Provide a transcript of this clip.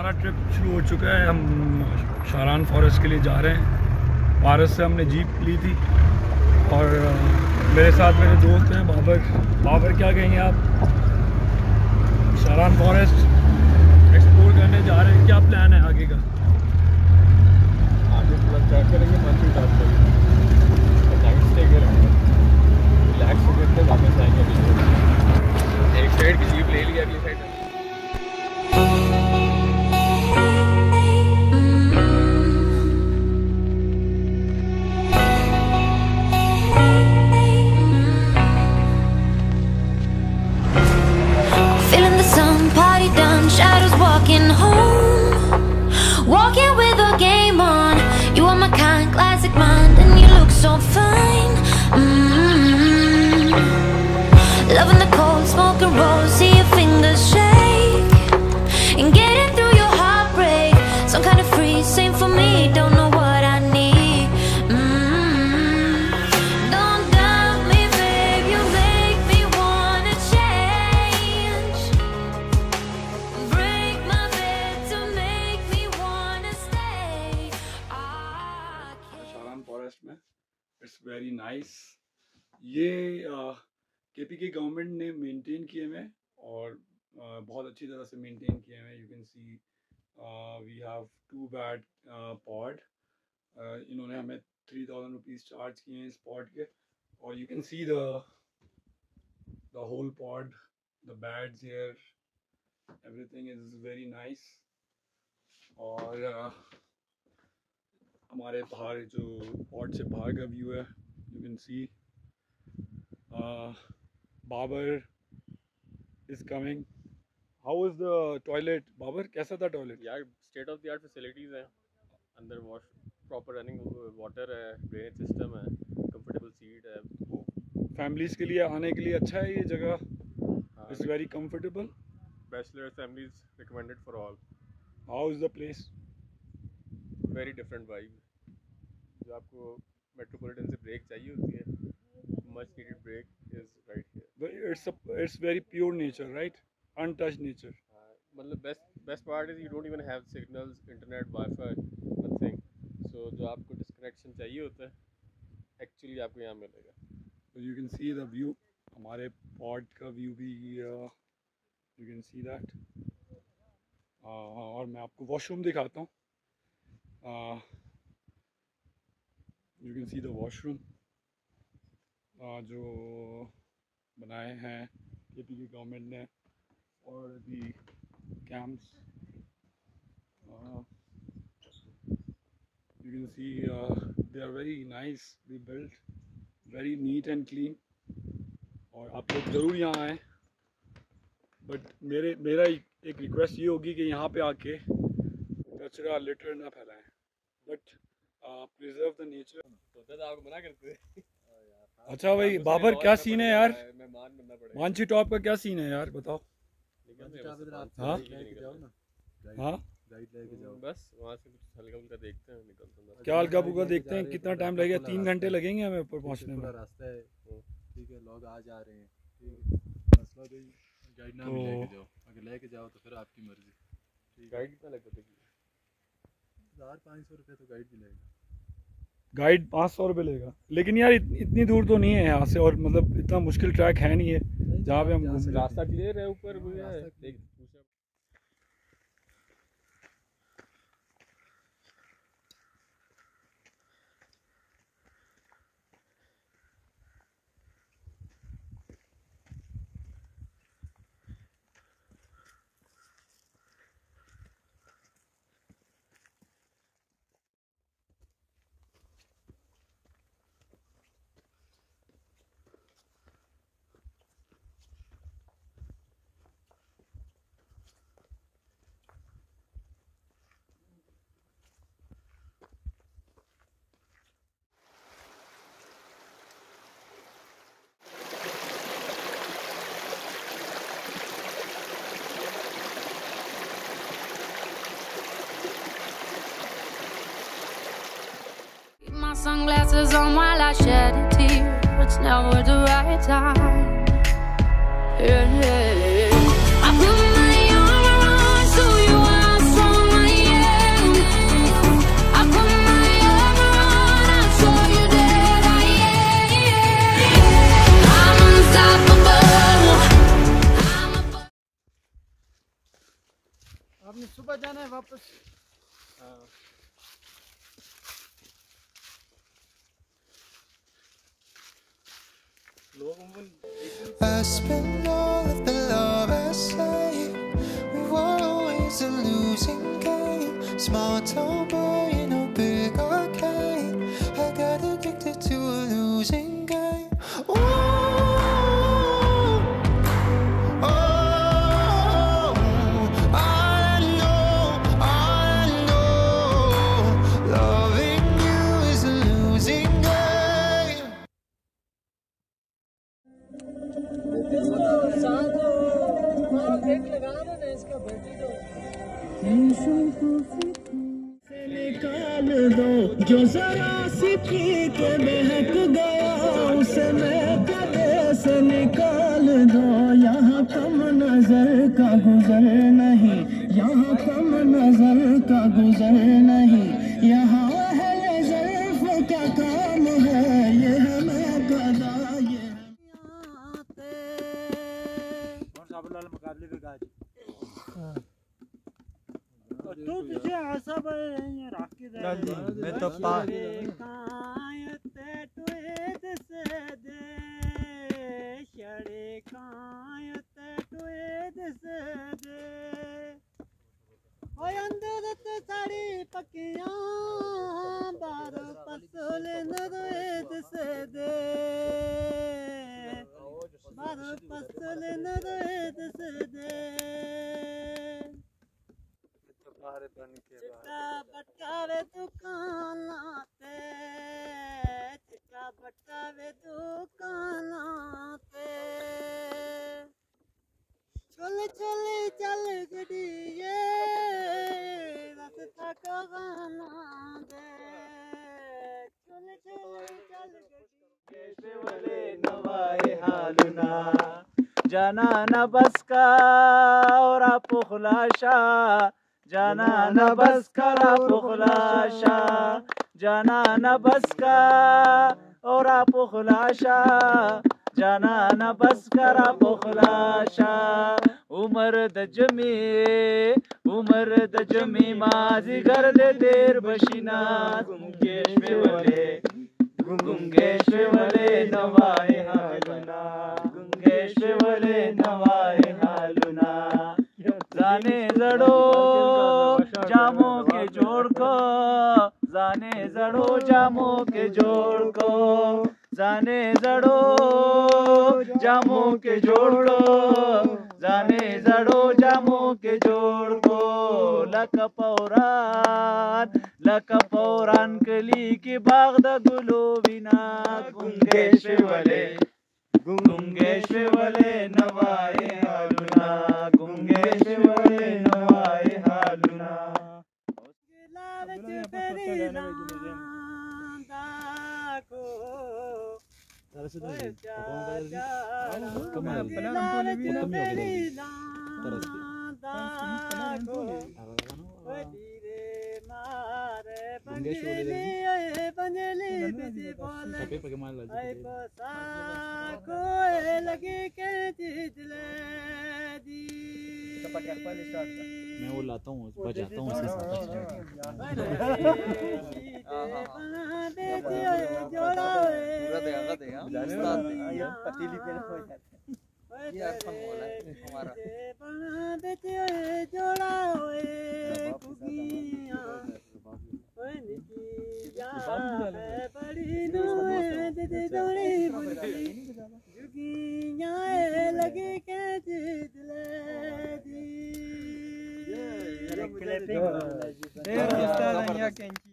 हमारा ट्रिप शुरू हो चुका है। हम शारान फॉरेस्ट के लिए जा रहे हैं। पारस से हमने जीप ली थी और मेरे साथ मेरे दोस्त हैं बाबर क्या कहेंगे आप? शारान फॉरेस्ट एक्सप्लोर करने जा रहे हैं, क्या प्लान है आगे का? आगे पूरा ट्रैक करेंगे, मंथली टॉप करेंगे, नाइट स्टे करेंगे, रिलैक्स होकर वापस आएंगे। एक साइड की जीप ले लिया, अगली side shadows walking home, walking with a game on. You are my kind, classic mind, and you look so fine. Loving the cold, smoking rolls, see your fingers shake, and getting through your heartbreak. Some kind of free, same for me, don't know what I need. Don't doubt me, babe, you make me wanna change. Break my bed to make me wanna stay. Sharan forest में it's very nice. ये KPK government ने maintain किए हुए और बहुत अच्छी तरह से मेंटेन किए हुए। You can see we have 2 bed pod. इन्होंने हमें 3000 रुपीज़ चार्ज किए हैं इस पॉड के, और you can see the whole pod, the beds here, everything is very nice. और हमारे बाहर जो पॉड से बाहर का व्यू है, you can see Babar is coming. How is the toilet Babar? कैसा था टॉयलेट? यार state of the art facilities हैं, अंदर वॉश प्रॉपर रनिंग वाटर है, ड्रेनेज सिस्टम है, कंफर्टेबल सीट है। फैमिलीज़ के लिए आने के लिए अच्छा है ये जगह, it's very comfortable. Bachelor families recommended for all. How is the place? Very different vibe. जो आपको मेट्रोपॉलिटन से ब्रेक चाहिए होती है, much needed break is right here. It's very pure nature, right? Untouched nature. मतलब best part is you don't even have signals, internet, wifi, nothing. So जो आपको disconnection चाहिए होता है एक्चुअली आपको यहाँ मिलेगा। So you can see the view. हमारे पॉड का व्यू भी you can see that. और मैं आपको वॉशरूम दिखाता हूँ। You can see the washroom जो बनाए हैं केपीके गवर्नमेंट ने और दी camps. You can see they are very nice, they built very neat and clean। और आप लोग ज़रूर यहाँ आएँ, बट मेरा एक रिक्वेस्ट ये होगी कि यहाँ पे आके कचरा लिटर ना फैलाएं, बट प्रिजर्व द नेचर। तो आपको मना करते हैं। अच्छा भाई बाबर, क्या सीन है यार? मेहमान बनना पड़ेगा। मांची टॉप का क्या सीन है यार, बताओ। हाँ हाँ, गाइड लेके जाओ, बस वहाँ से कुछ हल्का फुल्का देखते हैं, निकलते हैं। क्या हल्का फुल्का देखते हैं? कितना टाइम लगेगा? 3 घंटे लगेंगे हमें ऊपर पहुँचने में। रास्ता है, ठीक है, लोग आ जा रहे हैं, मसला तो गाइड ना भी लेके जाओ, अगर लेके जाओ तो फिर आपकी मर्जी। गाइड कितना लगता है? 1500 रुपये तो गाइड भी लेगा। गाइड 500 रुपये लेगा, लेकिन यार इतनी दूर तो नहीं है यहाँ से, और मतलब इतना मुश्किल ट्रैक है नहीं है जहाँ पे हम घूम। रास्ता क्लियर है ऊपर? My sunglasses on while I shed a tear. It's never the right time. Yeah. I put my armor on so you are strong. सुबह जाना है वापस। I spent all of the love I saved. We were always a losing game. Small town boy in a big arcade. I got addicted to a losing game. Ooh, oh, all I know, loving you is a losing game. निकाल दो जो जरा C P के बहक गया उसे मैं गले से निकाल दो। यहाँ कम नजर का गुजर नहीं, यहाँ कम नजर का गुजर नहीं, यहाँ अहले ज़र्फ़ क्या काम है ये हमें पता ये तू तुझे आशा मैं तो अंदर साड़ी पकियां बारो पसोल नरेद से दे, बारो पसोल नरेद से दे। चिट्टा बटावे दुकानाते, चिट्टा बटावे दुकानाते, चल चल चल गड़िए रास्ता का गाना दे, चल चल चल गड़िए वाले नवाए हालुना जाना न बस का और पुखलाशा, जाना न बस करा पुखलाशा, जाना न बस का और पुखलाशा, जाना न बस करा पुखलाशा। उमर दजमी माजी घर दे देर बशिना गुंगेश्वे वले नवाए हालुना, गुंगेश्वे वले नवाए हालुना। जाने जड़ो जामों के जोड़ को, जाने जड़ो जामों के जोड़ को, जाने जड़ो जामों के जोड़ को, जाने जड़ो जामों के जोड़ को। लक पौरान कली की बागद गुलो बिना गुंगेश्वे वले नवाए हालुना, गुंगेश्वे वले नवाए हालुना। मैं वो लाता हूँ बजाता हूँ उसके साथ। लगे